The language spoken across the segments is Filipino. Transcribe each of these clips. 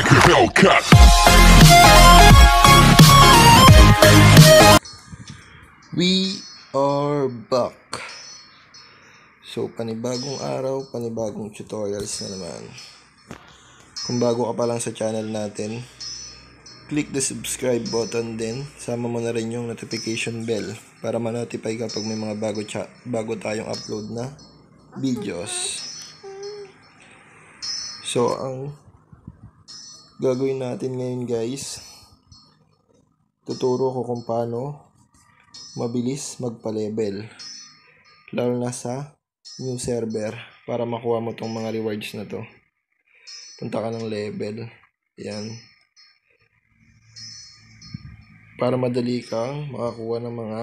like a Hellcat. We are back. So, panibagong araw, panibagong tutorials na naman. Kung bago ka pa lang sa channel natin, click the subscribe button din. Sama mo na rin yung notification bell para ma-notify ka pag may mga bago tayong upload na videos. So, ang gagawin natin ngayon guys, tuturo ko kung paano mabilis magpa-level, lalo na sa new server, para makuha mo tong mga rewards na to. Punta ka ng level, yan, para madali kang makakuha ng mga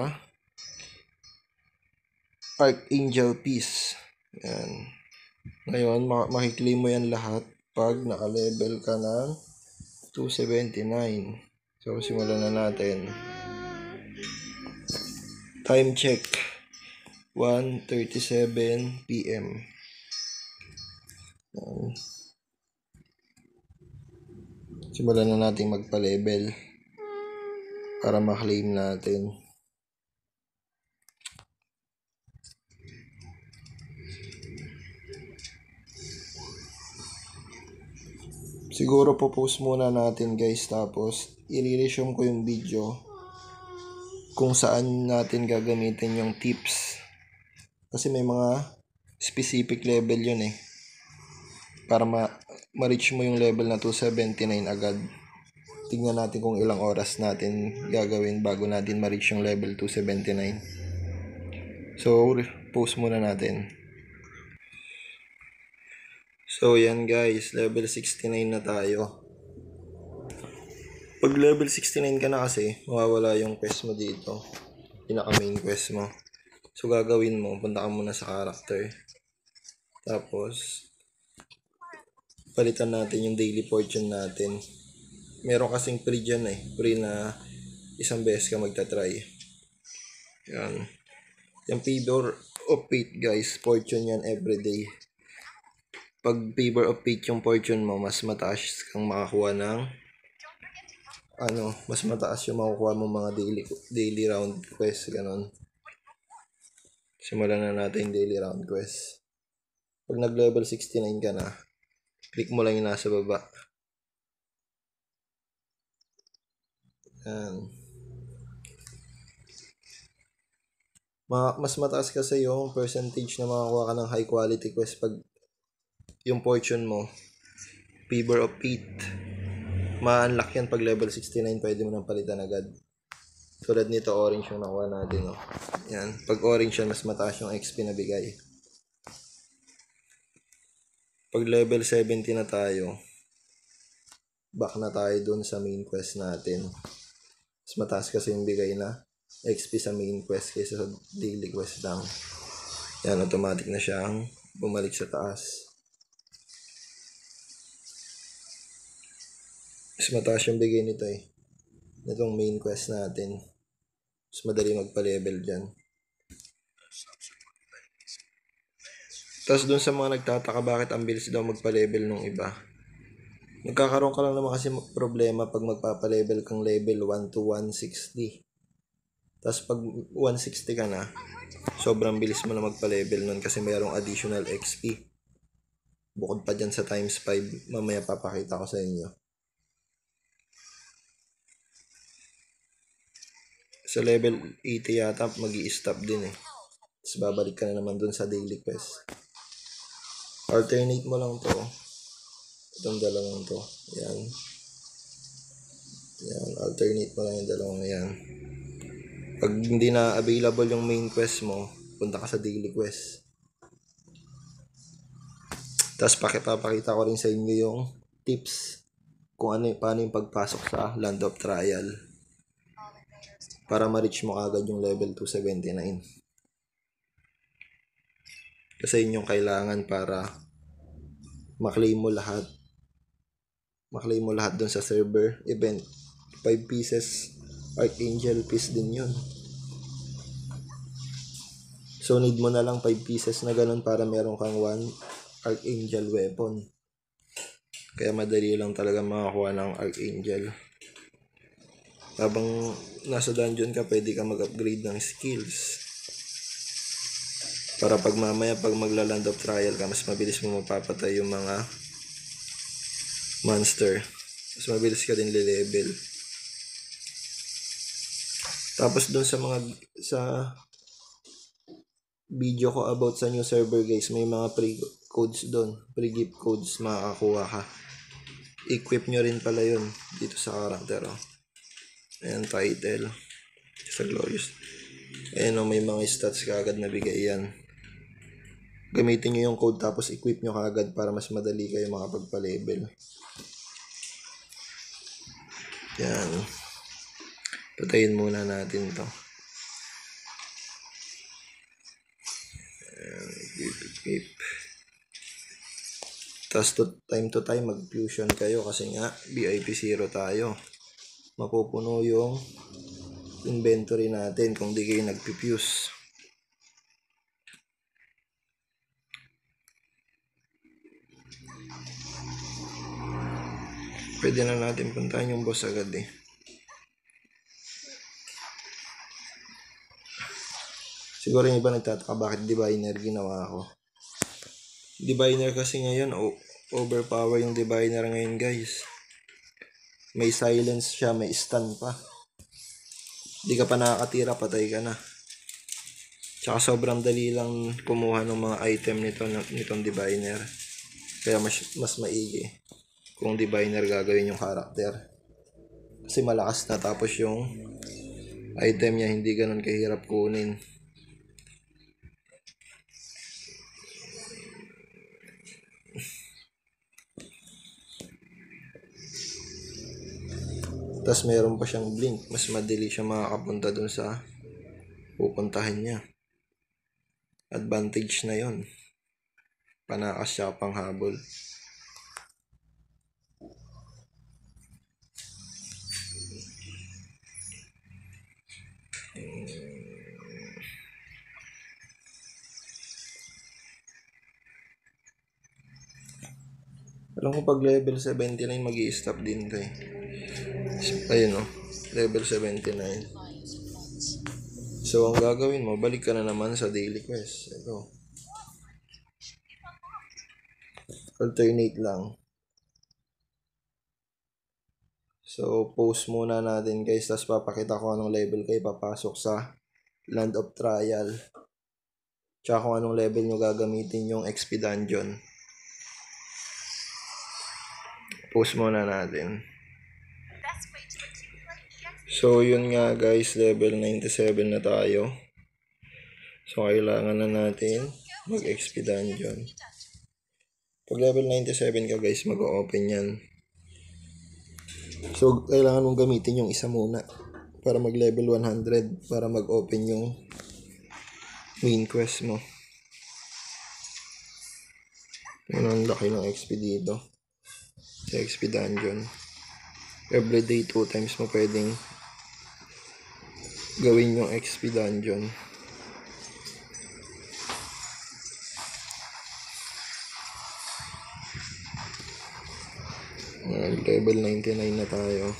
Archangel piece. Yan. Ngayon, makiklaim mo yan lahat pag naka-level ka ng 279. So, simulan na natin. Time check, 1:37 PM. Simulan na natin magpa-level para ma-claim natin. Siguro po-post muna natin guys, tapos i-resume ko yung video kung saan natin gagamitin yung tips, kasi may mga specific level yun para ma-reach mo yung level na 279 agad. Tingnan natin kung ilang oras natin gagawin bago natin ma-reach yung level 279. So, post muna natin. So, yan guys, level 69 na tayo. Pag level 69 ka na kasi, mawawala yung quest mo dito. Pinaka main quest mo. So, gagawin mo, punta ka muna sa character. Tapos, palitan natin yung daily fortune natin. Meron kasing free dyan free na isang beses ka magta-try. Yan. Yung favor of fate guys, fortune yan everyday. Pag favor of fate yung fortune mo, mas mataas kang makakuha ng mas mataas yung makukuha mo mga daily round quest, ganon. Simulan na natin daily round quest. Pag nag level 69 ka na, click mo lang yung nasa baba. Yan. Mas mataas kasi yung percentage na makakuha ka ng high quality quest pag yung fortune mo, favor of fate, ma-unlock yan pag level 69, pwede mo nang palitan agad. Tulad nito, orange yung nakuha natin. Yan. Pag orange yan, mas mataas yung XP na bigay. Pag level 70 na tayo, back na tayo dun sa main quest natin. Mas mataas kasi yung bigay na XP sa main quest kaysa sa daily quest lang. Yan, automatic na siyang bumalik sa taas. Mas mataas yung bigay nito itong main quest natin. Mas madali magpa-level dyan. Tapos dun sa mga nagtataka bakit ang bilis daw magpa-level nung iba, magkakaroon ka lang naman kasi problema pag magpapa-level kang level 1 to 160. Tapos pag 160 ka na, sobrang bilis mo na magpa-level nun kasi mayroong additional XP. Bukod pa dyan sa times 5, mamaya papakita ko sa inyo. Sa level 80 yata, mag-i-stop din Tapos babalik ka na naman dun sa daily quest. Alternate mo lang to. Itong dalawang to. Yan. Yan. Alternate mo lang yung dalawang yan. Pag hindi na available yung main quest mo, punta ka sa daily quest. Tapos papakita ko rin sa inyo yung tips kung paano yung pagpasok sa Land of Trial para ma-reach mo agad yung level 279. Kasi yun yung kailangan para maklaim mo lahat. Maklaim mo lahat dun sa server event. 5 pieces Archangel piece din yun. So need mo na lang 5 pieces na ganun para meron kang 1 Archangel weapon. Kaya madali lang talaga makakuha ng Archangel. Habang nasa dungeon ka, pwede ka mag-upgrade ng skills. Para pag mamaya, pag magla-land of trial ka, mas mabilis mo mapapatay yung mga monster. Mas mabilis ka din li-level. Tapos dun sa video ko about sa new server guys, may mga free codes doon, free gift codes makakakuha ka. Equip nyo rin pala yun dito sa character. Ayan, title sa Glorious. Ayan, may mga stats ka agad na bigay yan. Gamitin nyo yung code tapos equip nyo kaagad para mas madali kayo makapagpa-level. Yan. Patayin muna natin to. Escape. Tapos time to time mag-fusion kayo kasi nga VIP 0 tayo. Mapupuno yung inventory natin kung di kayo nag-fuse. Pwede na natin puntahan yung boss agad eh. Siguro yung iba nagtataka bakit diviner ginawa ko. Diviner kasi ngayon, overpower yung diviner ngayon guys. May silence siya, may stun pa. Di ka pa nakakatira, patay ka na. Tsaka sobrang dali lang kumuha ng mga item nitong diviner. Kaya mas maigi kung diviner gagawin yung karakter. Kasi malakas na, tapos yung item niya hindi ganun kahirap kunin. Tapos meron pa siyang blink, mas madali siya makakapunta dun sa pupuntahan niya. Advantage na yon. Panakas siya pang habol. Alam ko pag level 79 magi-stop din to eh. Ayun level 79. So ang gagawin mo, balik ka na naman sa daily quest. Ito. Alternate lang. So post muna natin guys, tapos papakita ko anong level kayo papasok sa Land of Trial. Tsaka kung anong level nyo gagamitin yung XP Dungeon. Post muna natin. So yun nga guys, level 97 na tayo. So kailangan na natin mag-XP Dungeon. Pag level 97 ka guys, mag-open yan. So kailangan mong gamitin yung isa muna para mag-level 100 para mag-open yung main quest mo. Yun ang laki ng XP dito sa XP Dungeon. Everyday 2 times mo pwedeng gawin yung XP Dungeon. Level 99 na tayo.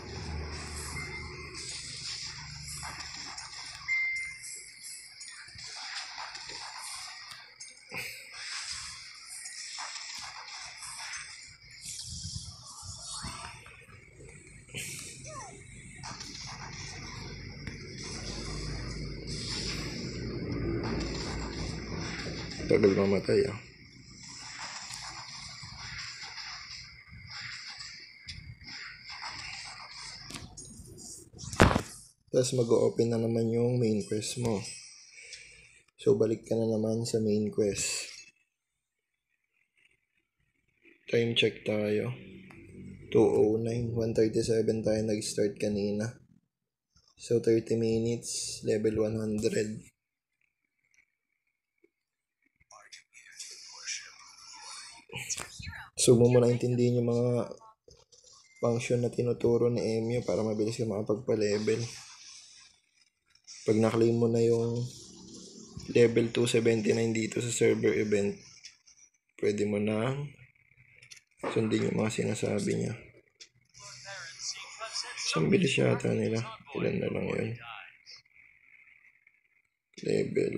Tagal mamatay Tapos mag-open na naman yung main quest mo. So balik ka na naman sa main quest. Time check tayo. 2:09, 1:37 tayo nag-start kanina. So 30 minutes, level 100. So mo muna intindihin yung mga function na tinuturo ni Emyo para mabilis ka makapagpa-level. Pag na-claim mo na yung level 279 dito sa server event, pwede mo na sundin yung mga sinasabi niya. Isang bilis yata nila. Ilan na lang yun. Level.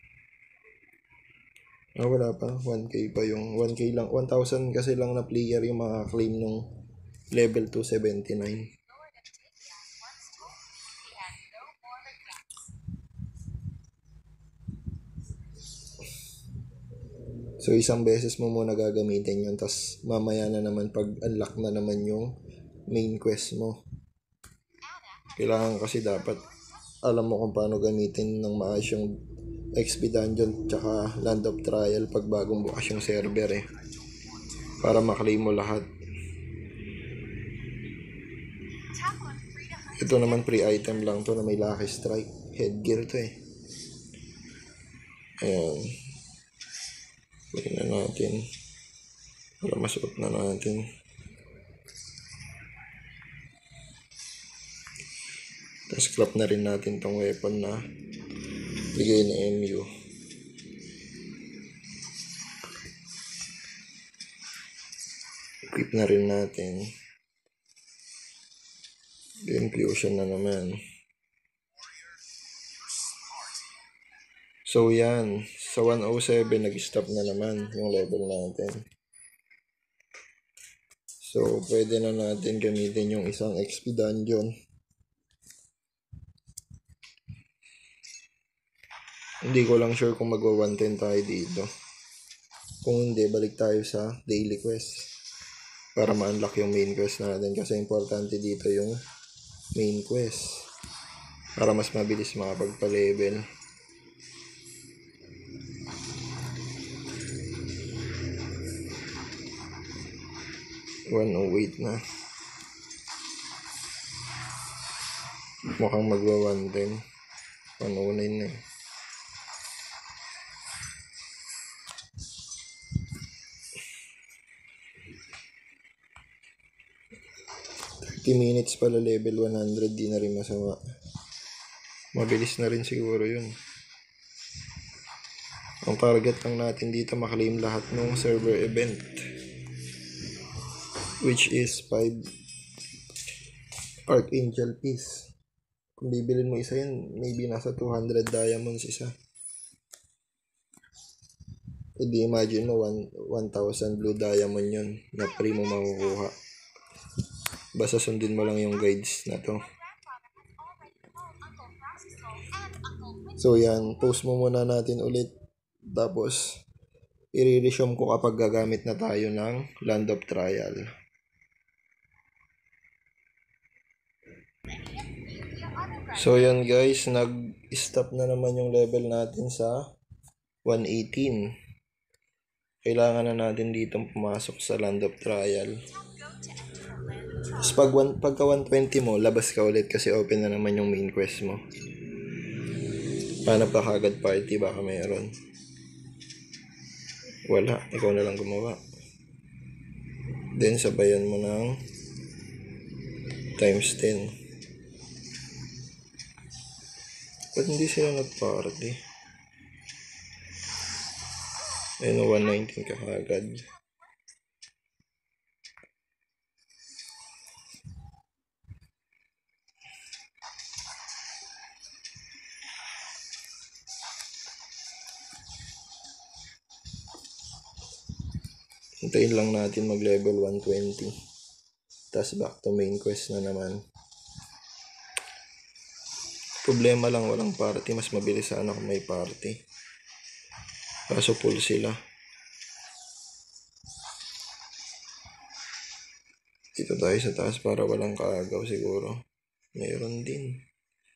Wala pa. 1K pa yung 1K lang. 1,000 kasi lang na player yung maka-claim nung level 279. So, isang beses mo muna gagamitin yun. Tapos, mamaya na naman pag unlock na naman yung main quest mo. Kailangan kasi dapat alam mo kung paano gamitin ng maayos yung XP Dungeon tsaka Land of Trial pag bagong bukas yung server eh. Para maklaim mo lahat. Ito naman free item lang to na may Lucky Strike. Headgear to eh. Ayan. Tingnan natin. Para masuot na natin. Tapos clap na rin natin tong weapon na bigay ni MU. Equip na rin natin. Game fusion na naman. So yan, sa 107 nag-stop na naman yung level natin. So pwede na natin gamitin yung isang XP dungeon. Hindi ko lang sure kung magwa 110 tayo dito. Kung hindi, balik tayo sa daily quest para ma-unlock yung main quest natin kasi importante dito yung main quest para mas mabilis makapagpa-level. 108 na. Mukhang magwa 110. 109 na eh. Minutes pala level 100, di na rin masama. Mabilis na rin siguro yun. Ang target lang natin dito maklaim lahat ng server event, which is 5 Archangel piece. Kung bibilin mo isa yan, maybe nasa 200 diamonds isa. E di imagine mo 1,000 blue diamond yun na free mo makukuha. Basta sundin mo lang yung guides na to. So yan, post mo muna natin ulit. Tapos i-resume ko kapag gagamit na tayo ng Land of Trial. So yan guys, nag-stop na naman yung level natin sa 118. Kailangan na natin ditong pumasok sa Land of Trial. Tapos pagka 120 mo, labas ka ulit kasi open na naman yung main quest mo. Paano pa kagad party? Baka mayroon. Wala, ikaw na lang gumawa. Then sabayan mo ng times 10. Ba't hindi sila nag-party? Ayun, 119 ka kagad. Hintayin lang natin mag level 120. Tapos back to main quest na naman. Problema lang walang party. Mas mabilis sana kung may party. Kaso full sila. Dito tayo sa taas para walang kaagaw siguro. Mayroon din.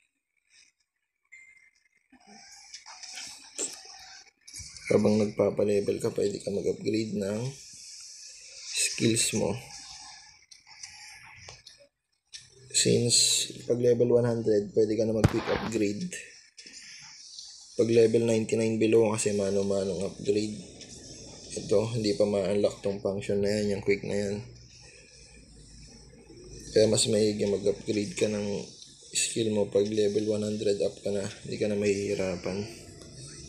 Habang nagpapalevel ka, pwede ka mag-upgrade ng skills mo. Since pag level 100, pwede ka na mag-quick upgrade. Pag level 99 below kasi mano-manong upgrade. Ito, hindi pa ma-unlock tong function na yan, yung quick na yan. Kaya mas maigi mag-upgrade ka ng skill mo pag level 100 up ka na. Hindi ka na mahihirapan.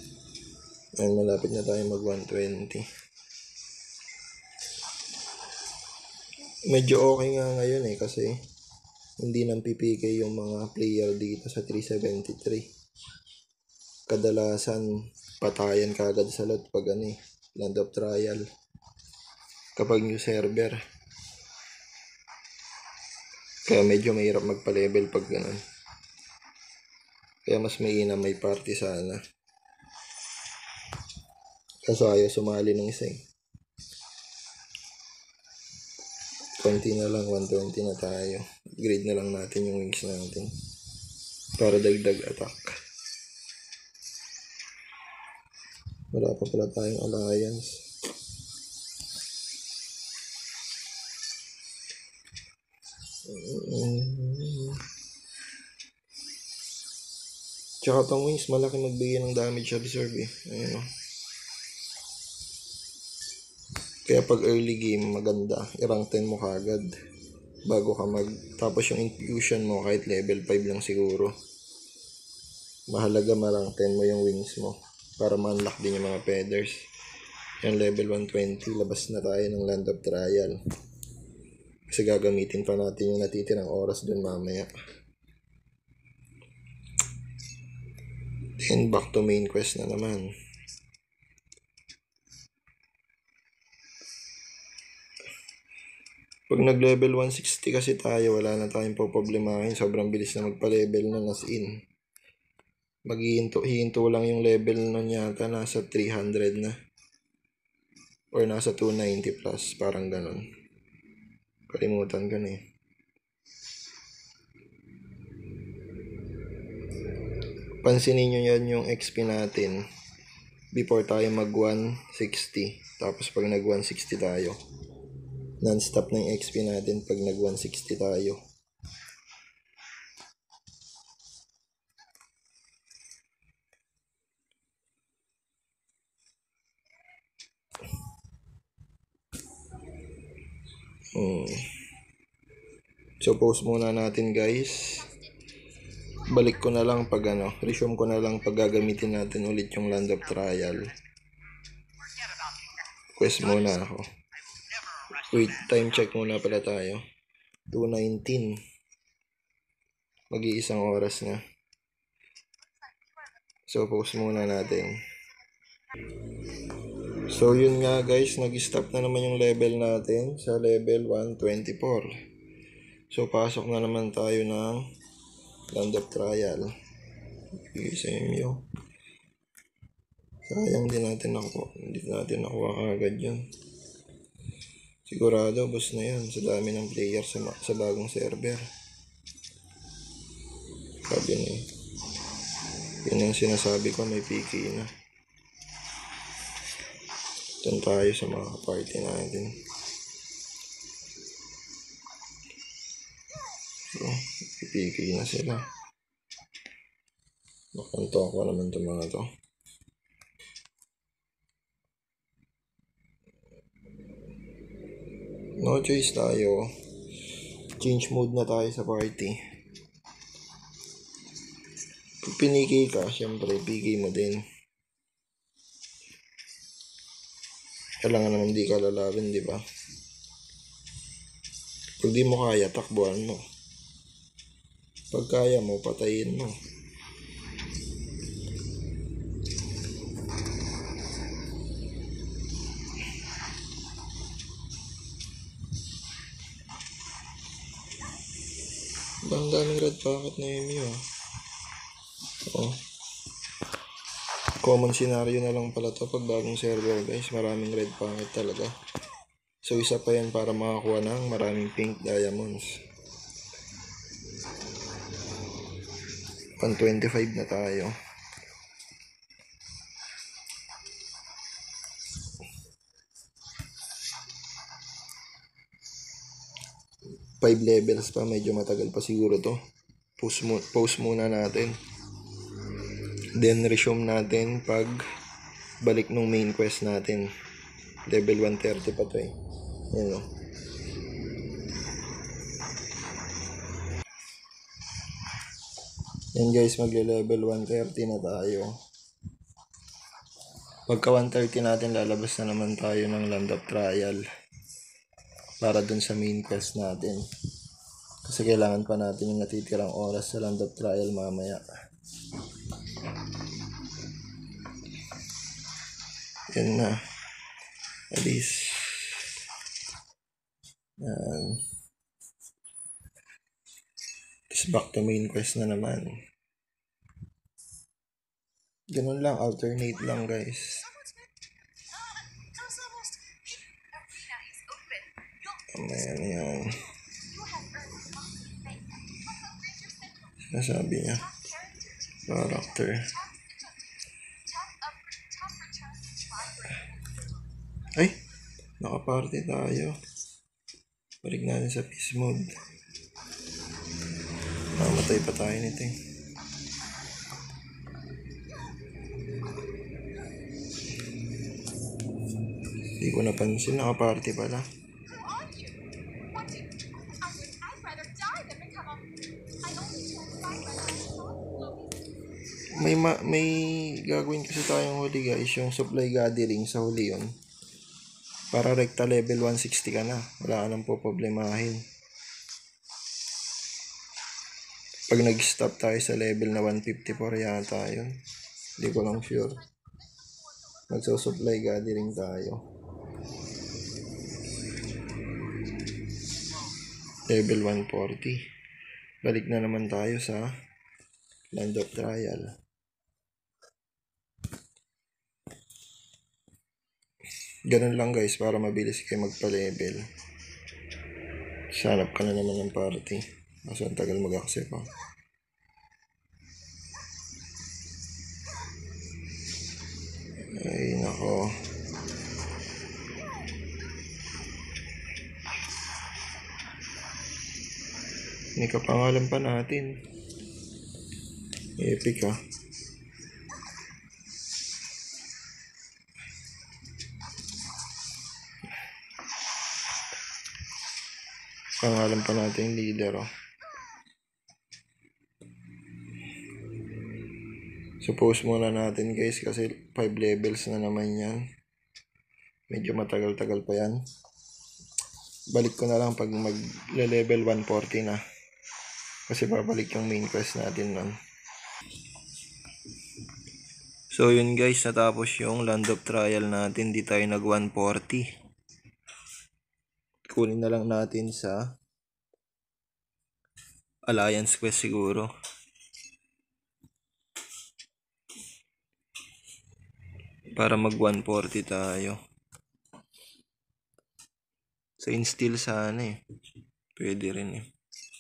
Ay, malapit na tayo mag 120. Medyo okay nga ngayon kasi hindi nang PPK yung mga player dito sa 373. Kadalasan patayan kagad sa lot pag land of trial kapag new server. Kaya medyo mahirap magpa-level pag ganun. Kaya mas mainam may party sana. Kaso ayaw sumali ng isa konti na lang, 120 na tayo. Grade na lang natin yung wings natin para dagdag attack. Wala pa pala tayong alliance. Tsaka tong wings malaki magbigay ng damage absorb Ayun o. Kaya pag early game maganda, i-rank 10 mo kagad bago ka tapos yung infusion mo kahit level 5 lang siguro. Mahalaga ma-rank 10 mo yung wings mo para ma-unlock din yung mga feathers. Yung level 120, labas na tayo ng land of trial. Kasi gagamitin pa natin yung natitirang oras dun mamaya. Then back to main quest na naman. Pag nag-level 160 kasi tayo, wala na tayong poproblemahin. Sobrang bilis na magpa-level na as in. Maghihinto lang yung level nun yata, nasa 300 na. Or nasa 290 plus, parang ganon. Kalimutan ko na Pansinin nyo yan yung XP natin before tayo mag 160. Tapos pag nag 160 tayo, non-stop na yung XP natin pag nag 160 tayo. So pause muna natin guys. Balik ko na lang pag resume ko na lang pag gagamitin natin ulit yung land of trial. Quest muna ako. Wait, time check muna pala tayo. 2:19. Mag-iisang oras na. So pause muna natin. So yun nga guys, nag-stop na naman yung level natin sa level 124. So pasok na naman tayo ng land of trial. Bigay sa inyo. Sayang din natin nakuha. Hindi natin nakuha agad yun. Sigurado boss na yun sa dami ng player sa bagong server. Sabi na yun yung sinasabi ko, may PK na. Doon tayo sa mga party natin. So, PK na sila. Nakanto ko naman itong mga to. No choice tayo. Change mode na tayo sa party. Pag piniki ka, syempre, PK mo din. Kailangan naman di ka lalabin, di ba? Pag di mo kaya, takbuhan mo. Pag kaya mo, patayin mo. Ang daming red packet na MU. Oh. Common scenario na lang pala to pag bagong server guys. Maraming red packet talaga. So isa pa yan para makakuha ng maraming pink diamonds. 125 na tayo. Five levels pa, medyo matagal pa siguro to. Pause muna natin. Then resume natin pag balik nung main quest natin. Level 130 pa to Yan Yan guys, magle-level 130 na tayo. Pagka 130 natin, lalabas na naman tayo ng land of trial. para dun sa main quest natin. Kasi kailangan pa natin yung natitirang oras sa land of trial mamaya. Yan na. At least. Yan. Tapos back to main quest na naman. Ganun lang, alternate lang guys. Ayan, yan. Nasabi niya. Character. Ay! Nakaparty tayo. Balik natin sa peace mode. Namatay pa tayo nito eh. Hindi ko napansin, nakaparty pala. May gagawin kasi tayong huli guys, yung supply gathering sa huli yun. Para rekta level 160 ka na, wala ka nang poproblemahin. Pag nag-stop tayo sa level na 154 yata yun, hindi ko lang sure. Magsusupply gathering tayo. Level 140. Balik na naman tayo sa land of trial. Ganun lang guys, para mabilis kayo magpa-level. Sanap ka na naman ng party. Kaso ang tagal mag-accept ha. Ay nako. May kapangalan pa natin. Epic ha. Pangalan pa natin yung leader oh. Suppose muna natin guys kasi 5 levels na naman yan. Medyo matagal-tagal pa yan. Balik ko na lang pag mag-level 140 na. Kasi babalik yung main quest natin nun. So yun guys, natapos yung land of trial natin. Di tayo nag 140. Kunin na lang natin sa Alliance quest siguro. Para mag 140 tayo. Sa instill sana eh. Pwede rin eh.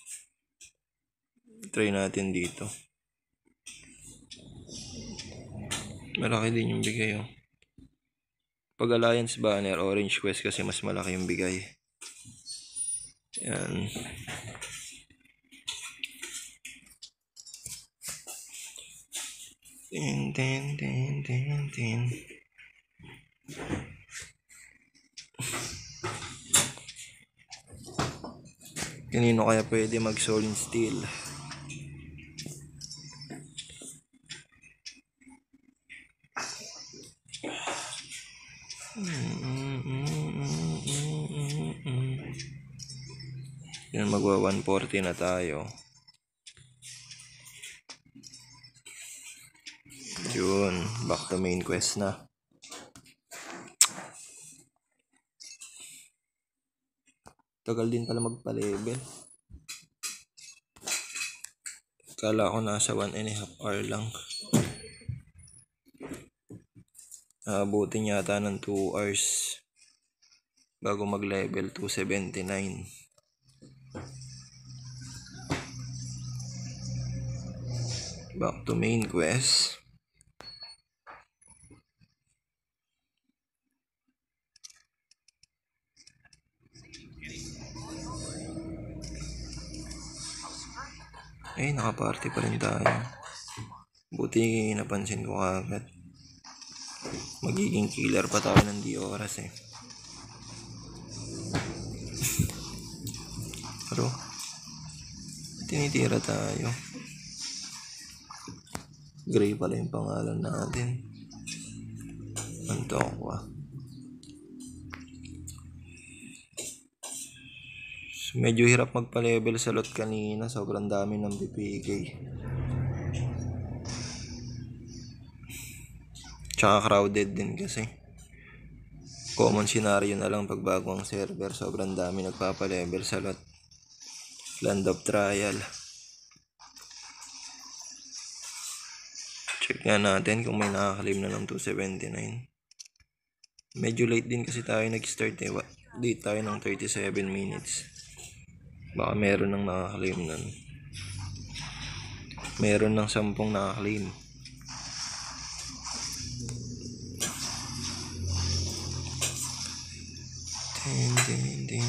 Try natin dito. Malaki din yung bigay oh. Pag Alliance banner, orange quest kasi mas malaki yung bigay. Yan. Tin. Kanino kaya pwede mag soul instill? Yan, magwa 140 na tayo. Yun, back to main quest na. Tagal din pala magpa-level. Kala ko nasa 1.5 hour lang. Abutin yata ng 2 hours bago mag-level 279. Back to main quest. Ay, nakaparty pa rin tayo. Buti napansin ko agad. Magiging killer pa tayo ng di oras eh. Pero tinitira tayo. Gray pala yung pangalan natin. Antokwa. So, medyo hirap magpa-level sa lot kanina. Sobrang dami ng PPK. Tsaka crowded din kasi. Common scenario na lang pag bago ang server. Sobrang dami nagpapa-level sa lot. Land of trial. Check nga natin kung may nakakalim na ng 279. Medyo late din kasi tayo nag-start eh. Late tayo ng 37 minutes. Baka meron ng nakakalim nun. Meron ng 10 nakakalim. Ding.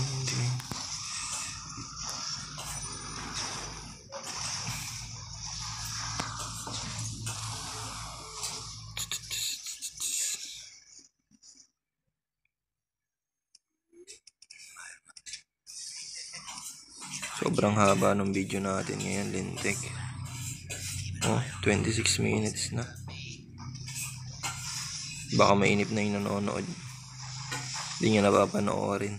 Sobrang haba ng video natin ngayon, lintik. 26 minutes na. Baka mainip na yung nanonood. Hindi niya napapanoorin.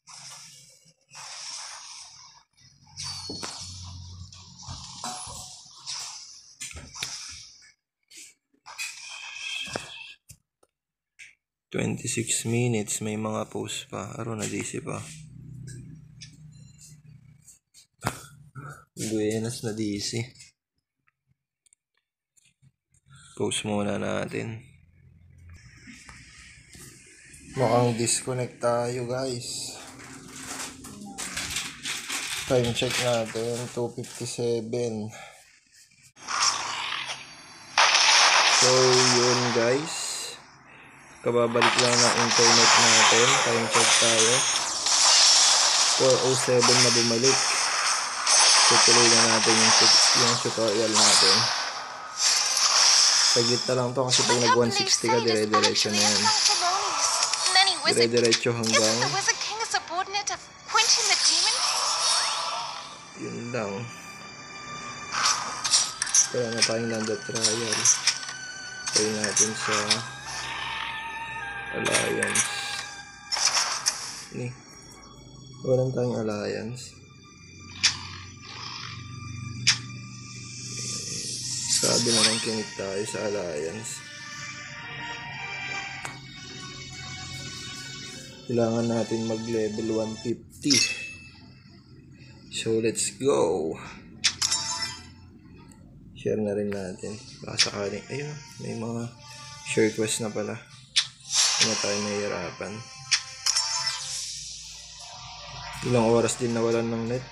...26 minutes, may mga post pa. Araw na DC pa. Buenas na DC. Post muna natin. Mukhang disconnect tayo, guys. Time check natin, 2:57. So, yun guys. Kababalik lang ng internet natin. Time check tayo. 4:07 na bumalik. Tutuloy na natin yung tutorial natin. Saglit na lang to kasi pag nag 160 ka, dire-diretso na yan. Dire-diretso hanggang yun lang. Kaya na tayong land of trial. Tayo natin sa alliance. Walang tayong alliance. Sabi naman kinig tayo sa alliance. Kailangan natin mag level 150. So let's go. Share na rin natin. Baka sakaling, ayun, may mga share quest na pala. Hindi na tayo nahihirapan. Ilang oras din nawalan ng net.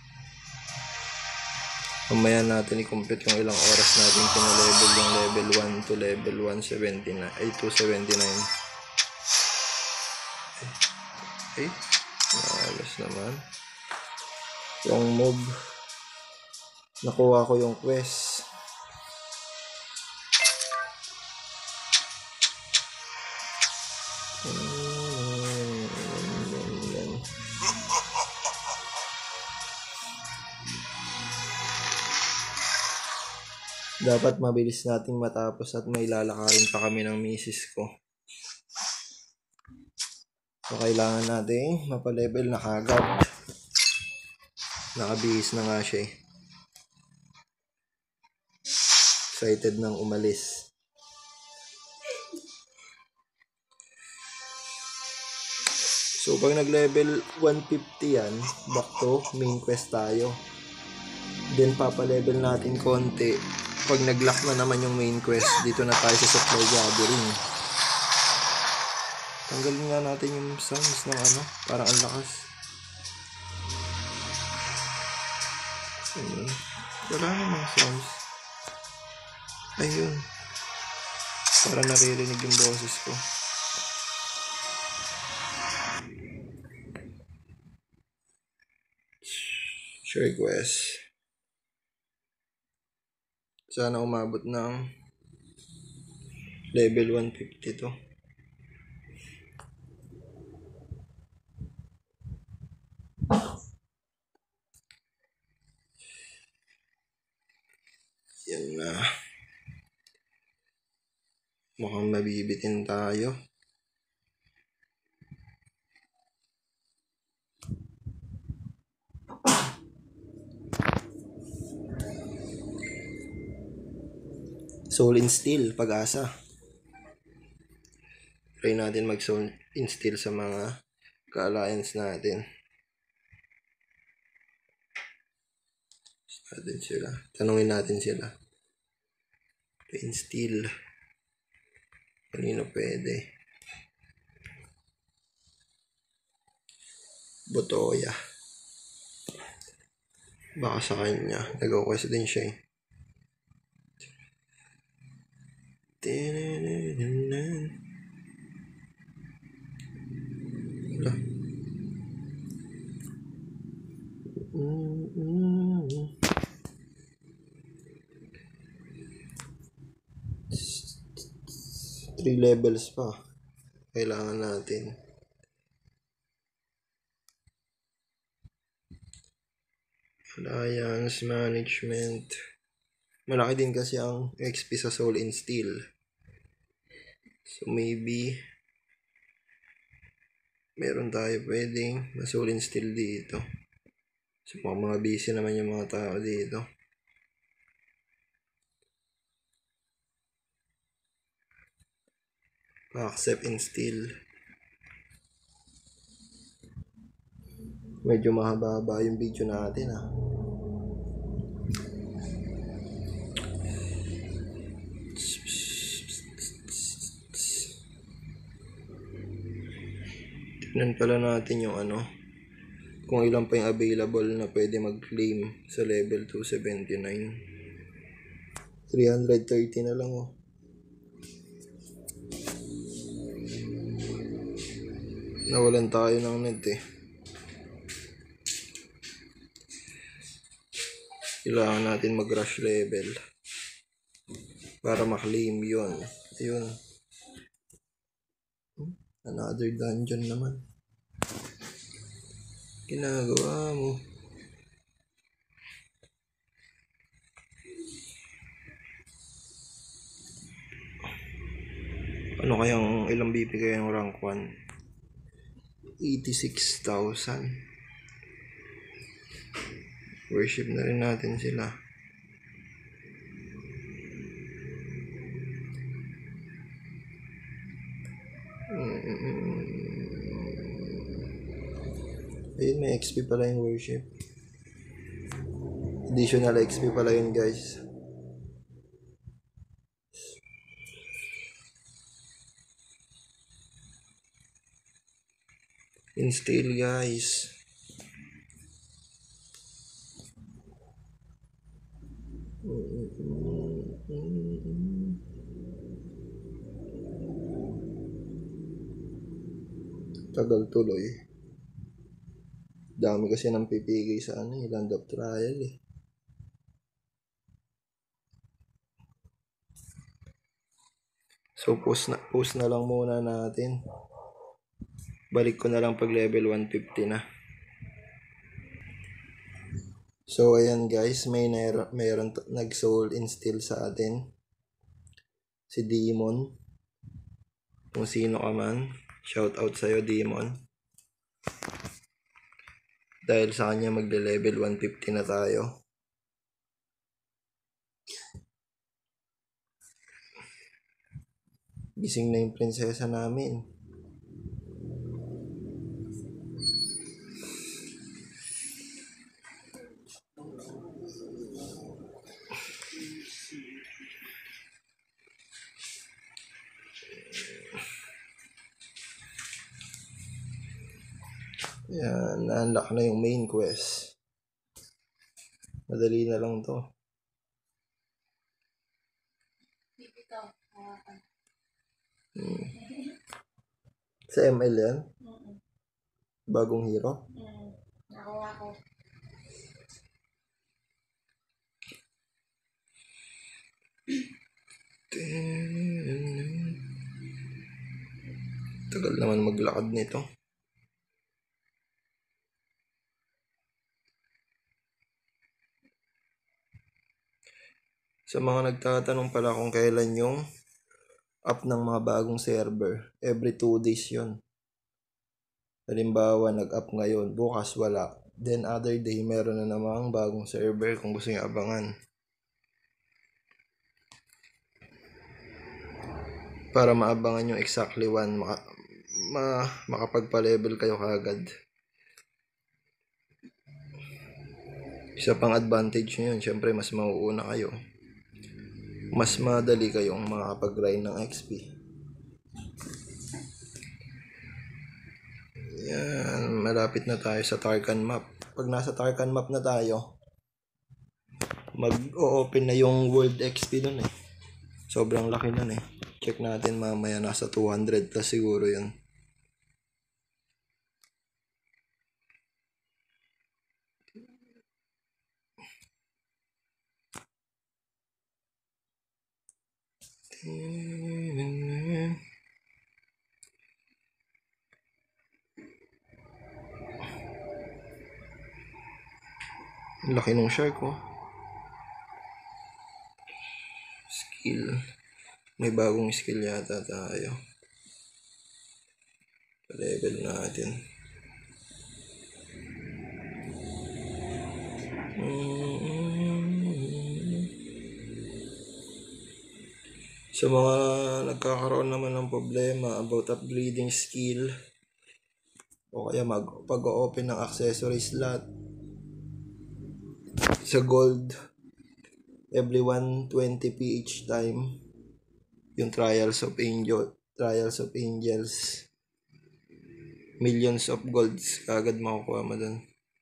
Mamaya natin i-complete yung ilang oras natin pina-level yung level 1 to level 179, ay 279. Okay, malas naman. Yung move, nakuha ko yung quest. Dapat mabilis nating matapos at may lalakarin pa kami ng misis ko. So, kailangan natin mapalevel na kagad. Nakabihis na nga siya eh. Excited nang umalis. So, pag nag-level 150 yan, back to main quest tayo. Then, papalevel natin konti. Pag nag-lock na naman yung main quest, dito na tayo sa supply gathering. Tanggalin nga natin yung sounds ng ano, parang ang lakas. Wala namang sounds. Ayun. Para naririnig yung boses ko. Share quest. Sana umabot ng level 150 to. Yan na. Mukhang mabibitin tayo. Soul in Steel, Pag-asa. Try natin mag Soul in Steel sa mga ka-alliance natin. Tanungin natin sila. In Steel. Kanino pwede? Botoya. Baka sa kanya. Nag-request din siya eh. Wala. Three levels pa. Kailangan natin. Alliance Management. Malaki din kasi ang XP sa Soul in Steel. So maybe meron tayo pwedeng Soul in Steel dito. So mga busy naman yung mga tao dito. Accept in Steel. Medyo mahaba yung video natin ah. Tignan pala natin yung kung ilan pa yung available na pwede mag-claim sa level 279. 330 na lang oh. Nawalan tayo ng net eh. Kailangan natin mag-rush level para ma-claim yun. Ayun. Another dungeon naman. Ginagawa mo. Ano kayang ilang BP kaya yung rank 1? 86,000. Worship na rin natin sila. Ayun, may XP pala yung worship. Additional XP pala yun guys. In Steel guys. Tagal tuloy. Dami kasi nang pipigay sa land of trial eh. So post na lang muna natin. Balik ko na lang pag level 150 na. So ayan guys, mayroon nag-soul in Steel sa atin. Si Demon. Kung sino ka man, shout out sa'yo Demon. Dahil sa kanya magle-level 150 na tayo. Gising na yung prinsesa namin. Yan, na-unlock na yung main quest. Madali na lang to. Sa ML yan? Bagong hero? Nakuha ko. Tagal naman maglakad nito. Sa mga nagtatanong pala kung kailan yung up ng mga bagong server, every 2 days yun. Halimbawa, nag-up ngayon, bukas wala. Then other day, meron na namang bagong server kung gusto nyo abangan. para maabangan yung exactly 1, makapagpa-level kayo kagad. Isa pang advantage nyo yun, syempre mas mauuna kayo, mas madali kayong makakapag-grind ng XP. Yan, malapit na tayo sa Tarkan map. Pag nasa Tarkan map na tayo, mag-o-open na yung World XP dun eh. Sobrang laki nun eh. Check natin mamaya, nasa 200 plus siguro yun. Laki ng shark oh. Skill. May bagong skill yata tayo. Level natin. Sa mga nagkakaroon naman ng problema about upgrading skill o kaya pag-open ng accessory slot sa gold every 120p each time, yung Trials of Angels, millions of golds kagad makukuha mo dun.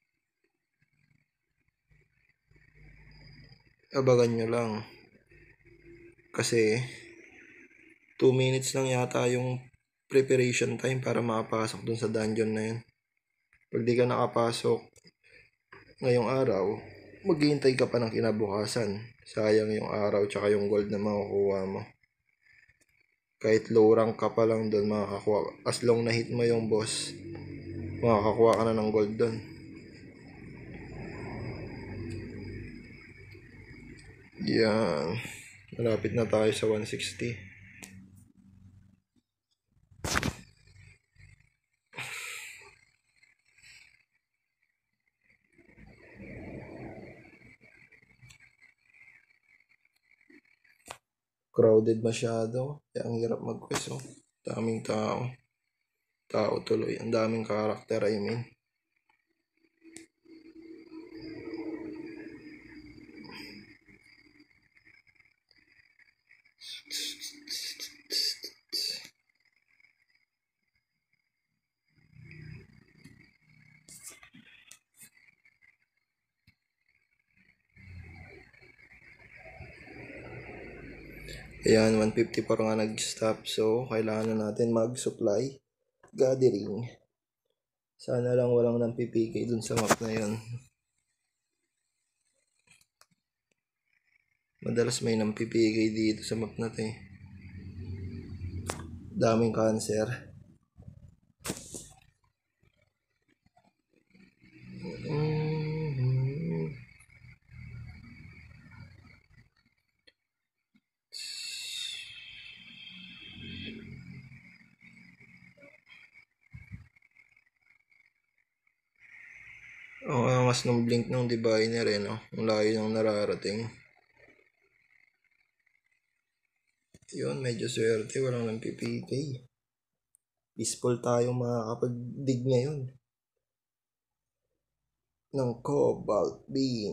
Abagan nyo lang kasi 2 minutes lang yata yung preparation time para makapasok dun sa dungeon na yun. Pag di ka nakapasok ngayong araw, maghihintay ka pa ng kinabukasan. Sayang yung araw tsaka yung gold na makukuha mo. Kahit low rank ka pa lang dun, makakakuha. As long na hit mo yung boss, makakakuha ka na ng gold dun. Yan. Malapit na tayo sa 160. Crowded masyado. Kaya ang hirap mag-quest oh. Daming tao. Tao tuloy. Ang daming karakter, I mean. Ayan, 154 nga nag-stop. So, kailangan na natin mag-supply gathering. Sana lang walang nang-PPK dun sa map na yun. Madalas may nang-PPK dito sa map na to eh. Daming cancer. Ang angas ng blink ng diviner eh, no? Ang layo ng nararating. Yun, medyo swerte. Walang nang PPK. Peaceful tayo makakapag-dig ngayon. Ng Cobalt Bean.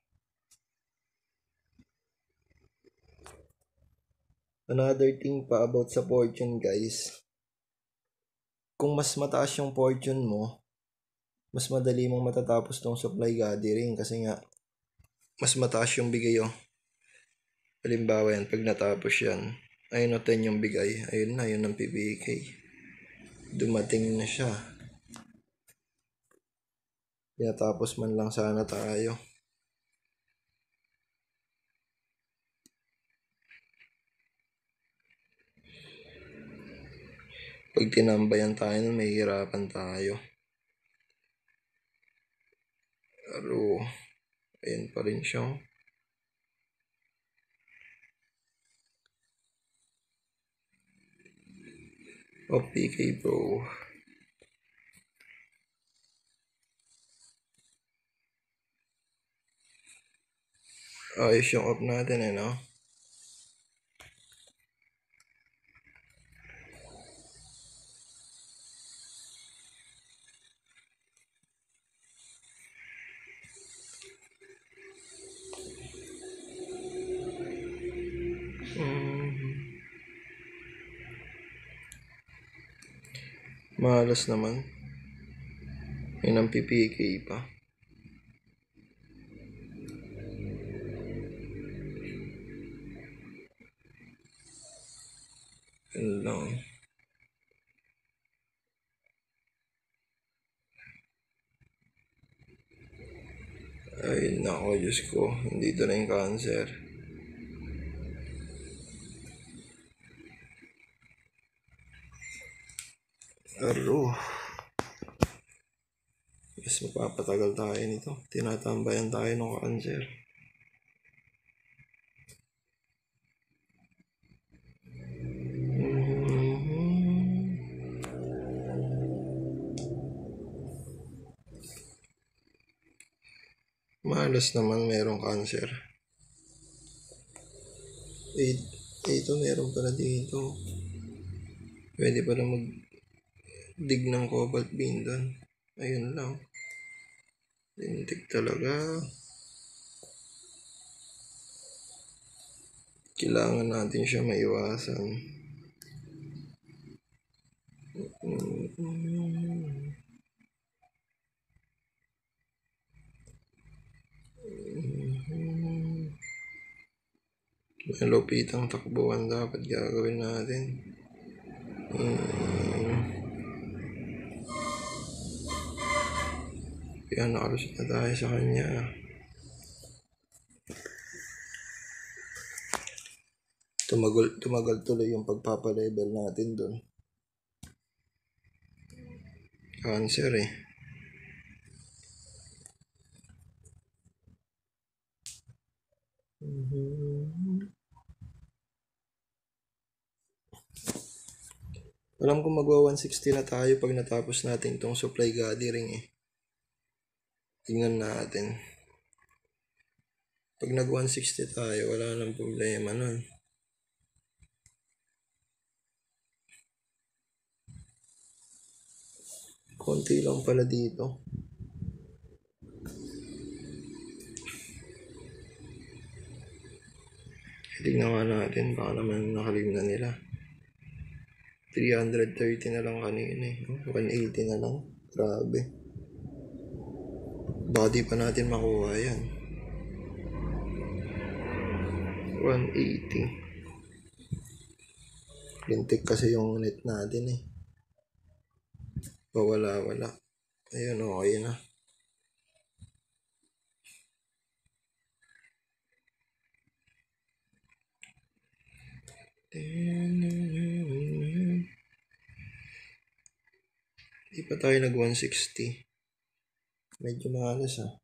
Another thing pa about sa fortune guys. Kung mas mataas yung fortune mo, mas madali mong matatapos tong supply gathering kasi nga mas mataas yung bigay oh. Halimbawa yan, pag natapos yan, ayun o 10 yung bigay, ayun na, yun ang PPK. Dumating na siya. Pinatapos man lang sana tayo. Pag tinambayan tayo, may hirapan tayo. Pero, ayun pa rin siya. Oh, PK bro. Ayos yung off natin eh, no? Malas naman. Yun ang PPK pa. Yun lang. Ay nako, Diyos ko. Nandito na yung cancer. Aro. Yes, magpapatagal tayo nito. Tinatambayan tayo ng cancer. Malas naman merong cancer. Ito meron pala dito. Pwede pala mag-dig ng cobalt bean doon. Ayun lang. Lintik talaga. Kailangan natin siya maiwasan. Malupitang takbuhan dapat gagawin natin. Kaya nakalusot na tayo sa kanya. Tumagal tuloy yung pagpapalevel natin doon. Cancer eh. Alam ko magwa 160 na tayo pag natapos natin itong supply gathering eh. Tingnan natin. Pag nag 160 tayo, wala nang problema nun. Konti lang pala dito. Tignan nga natin, baka naman nakalim na nila. 330 na lang kanina eh. 180 na lang. Grabe. Baka di pa natin makuha yan. 180. Lintik kasi yung net natin eh. Wala. Ayun, okay na. Di pa tayo nag 160. Medyo mahalas ah.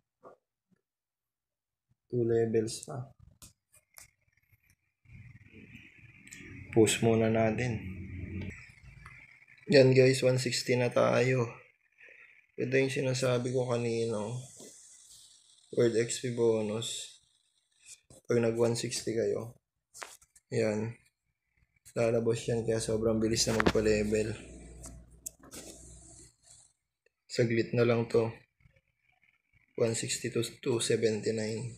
2 levels pa. Post muna natin. Yan guys, 160 na tayo. Ito yung sinasabi ko kanino. World XP bonus. Pag nag 160 kayo. Yan. Lalabas yan kaya sobrang bilis na magpa-level. Saglit na lang to. 160 to 279.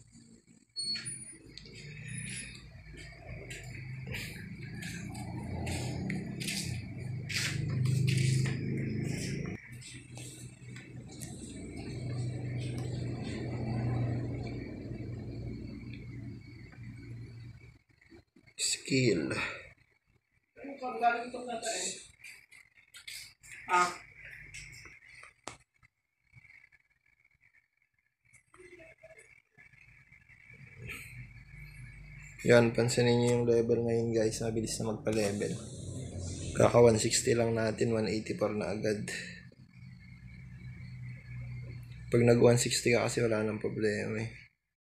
Skill. Yan, pansinin nyo yung level ngayon guys. Mabilis na magpa-level. Kaka 160 lang natin, 184 na agad. Pag nag 160 ka kasi wala nang problema eh.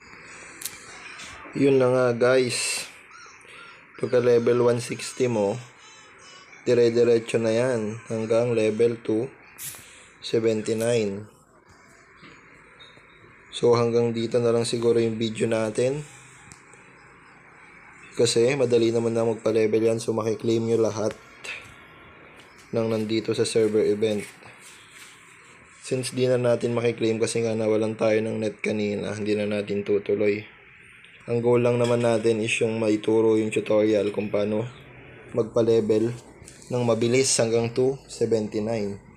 Yun na nga guys. Pagka level 160 mo, dire-diretso na yan hanggang level 279. So hanggang dito na lang siguro yung video natin. Kasi madali naman na magpa-level yan, so makiklaim nyo lahat ng nandito sa server event. Since di na natin makiklaim kasi nga nawalan tayo ng net kanina, hindi na natin tutuloy. Ang goal lang naman natin is yung maituro yung tutorial kung paano magpa-level ng mabilis hanggang 279.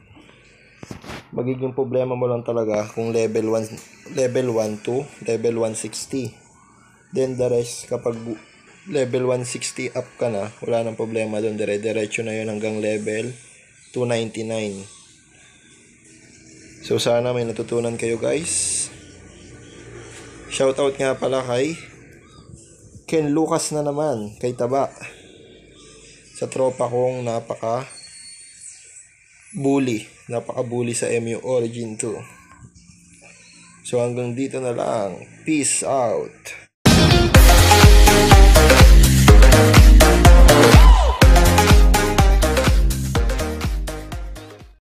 Magiging problema mo lang talaga kung level 1 to level 160. Then the rest, kapag level 160 up ka na, wala nang problema doon, diretso na yun hanggang level 299. So sana may natutunan kayo guys. Shoutout nga pala kay Ken Lucas na naman, kay Taba, sa tropa kong napaka-bully sa MU Origin 2. So hanggang dito na lang. Peace out.